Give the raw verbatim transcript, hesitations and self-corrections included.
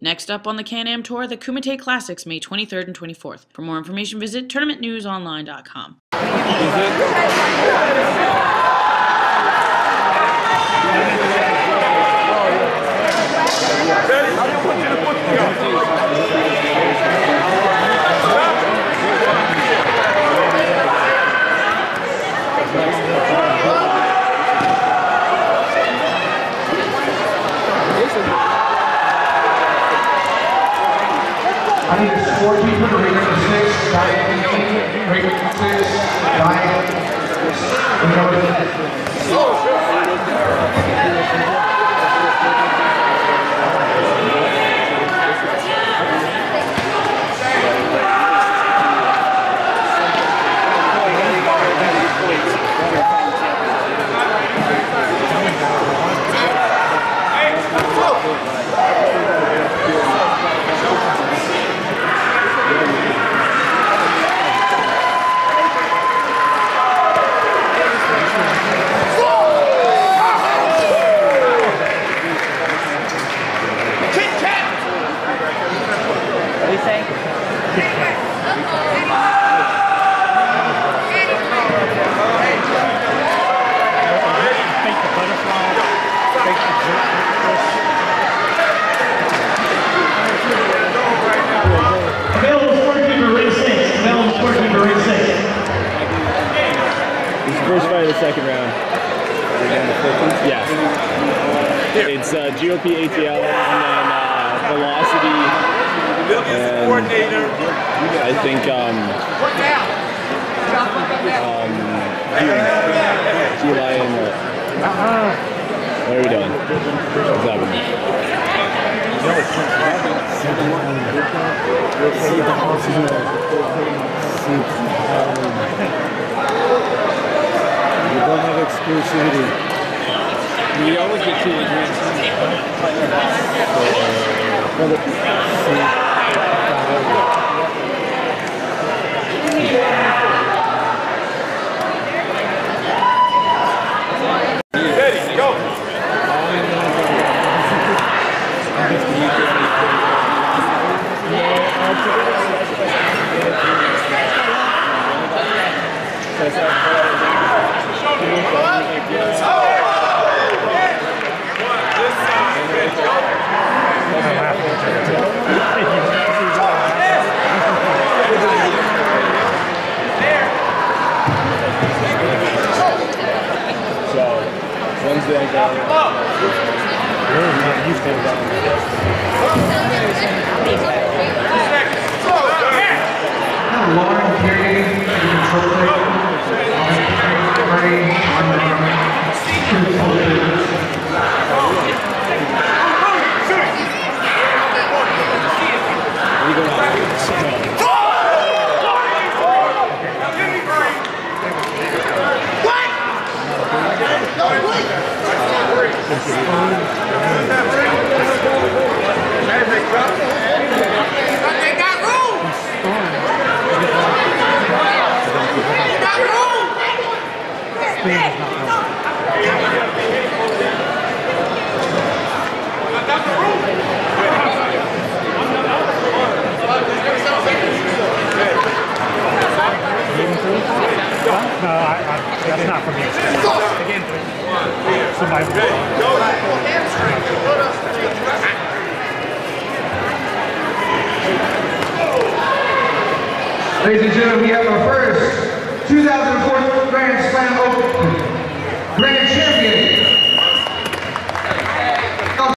Next up on the Can-Am Tour, the Kumite Classics, May twenty-third and twenty-fourth. For more information, visit tournament news online dot com. I need a scorekeeper to rate number six, Diane King, rate number six, Diane. First fight of the second round. Yeah. It's uh, G O P A T L and then uh, Velocity. And I think um um Eli and uh, what are we doing? What's happening? We don't have exclusivity. We always get two advance. Ready, go! Wednesday I got Really not used to that. Lauren Carey, No, I, I, that's not for me. Again, somebody. Ladies and gentlemen, we have our first two thousand four Grand Slam Open Grand Champion,